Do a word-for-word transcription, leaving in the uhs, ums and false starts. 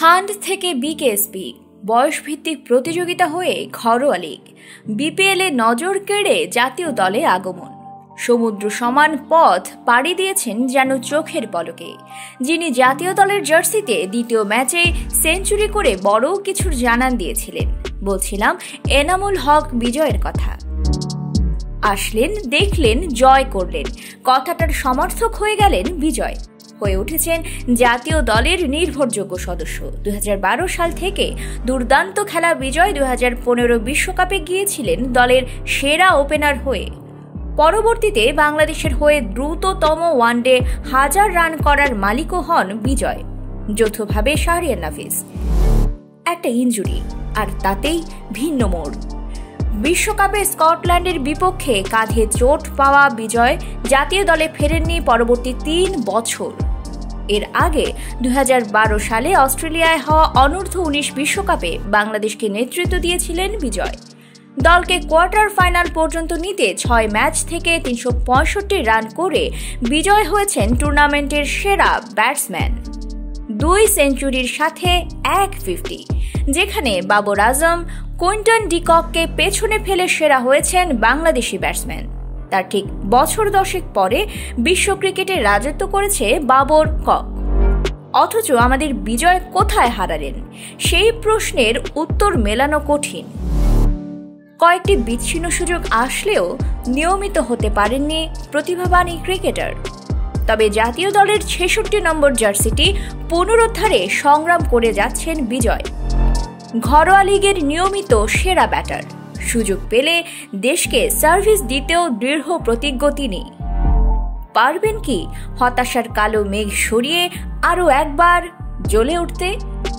Fund থেকে BKSP বয়সভিত্তিক প্রতিযোগিতা হয়ে ঘরোয়া লীগ বিপিএলে নজর কেড়ে জাতীয় দলে আগমন। সমুদ্র সমান পথ পাড়ি দিয়েছেন যেন চোখের পলকে, যিনি জাতীয় দলের জার্সিতে দ্বিতীয় ম্যাচে সেঞ্চুরি করে বড় কিছুর জানান দিয়েছিলেন। বলছিলাম এনামুল হক বিজয়ের কথা। আসলেন, দেখলেন, জয় করলেন, কথাটার সমর্থক হয়ে গেলেন বিজয়। হয়ে উঠেছেন জাতীয় দলের নির্ভরযোগ্য সদস্য। দুই হাজার বারো সাল থেকে দুর্দান্ত খেলা বিজয় দুই হাজার পনেরো বিশ্বকাপে গিয়েছিলেন দলের সেরা ওপেনার হয়ে। পরবর্তীতে বাংলাদেশের হয়ে দ্রুততম ওয়ানডে হাজার রান করার মালিকও হন বিজয়, যৌথভাবে শাহরিয়ার নাফিস। একটা ইনজুরি আর তাতেই ভিন্ন মোড়। বিশ্বকাপে স্কটল্যান্ডের বিপক্ষে কাঁধে চোট পাওয়া বিজয় জাতীয় দলে ফেরেননি পরবর্তী তিন বছর। এর আগে দুই হাজার বারো সালে অস্ট্রেলিয়ায় হওয়া অনূর্ধ্ব উনিশ বিশ্বকাপে বাংলাদেশকে নেতৃত্ব দিয়েছিলেন বিজয়। দলকে কোয়ার্টার ফাইনাল পর্যন্ত নিতে ছয় ম্যাচ থেকে তিনশো পঁয়ষট্টি রান করে বিজয় হয়েছেন টুর্নামেন্টের সেরা ব্যাটসম্যান। দুই সেঞ্চুরির সাথে এক ফিফটি, যেখানে বাবর আজম, কুইন্টন ডিকককে পেছনে ফেলে সেরা হয়েছেন বাংলাদেশি ব্যাটসম্যান। তার ঠিক বছর দশেক পরে বিশ্ব ক্রিকেটে রাজত্ব করেছে বাবর কক। অথচ আমাদের বিজয় কোথায় হারালেন, সেই প্রশ্নের উত্তর মেলানো কঠিন। কয়েকটি বিচ্ছিন্ন সুযোগ আসলেও নিয়মিত হতে পারেননি প্রতিভাবান এই ক্রিকেটার। তবে জাতীয় দলের ছেষট্টি নম্বর জার্সিটি পুনরুদ্ধারে সংগ্রাম করে যাচ্ছেন বিজয়। ঘরোয়া লীগের নিয়মিত সেরা ব্যাটার, সুযোগ পেলে দেশকে সার্ভিস দিতেও দৃঢ় প্রতিজ্ঞ তিনি। পারবেন কি হতাশার কালো মেঘ সরিয়ে আরও একবার জ্বলে উঠতে?